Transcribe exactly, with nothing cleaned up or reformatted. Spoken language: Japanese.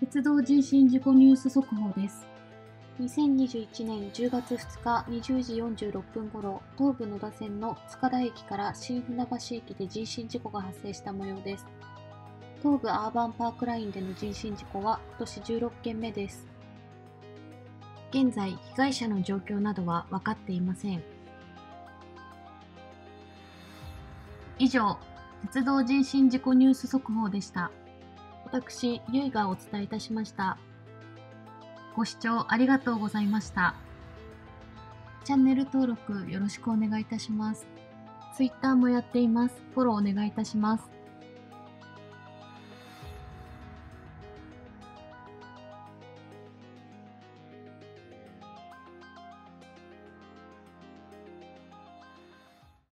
鉄道人身事故ニュース速報です。 にせんにじゅういちねんじゅうがつふつかにじゅうじよんじゅうろっぷんごろ、東武野田線の塚田駅から新船橋駅で人身事故が発生した模様です。東武アーバンパークラインでの人身事故は今年じゅうろっけんめです。 現在、被害者の状況などは分かっていません。以上、鉄道人身事故ニュース速報でした。私、ゆいがお伝えいたしました。ご視聴ありがとうございました。チャンネル登録よろしくお願いいたします。ツイッターもやっています。フォローお願いいたします。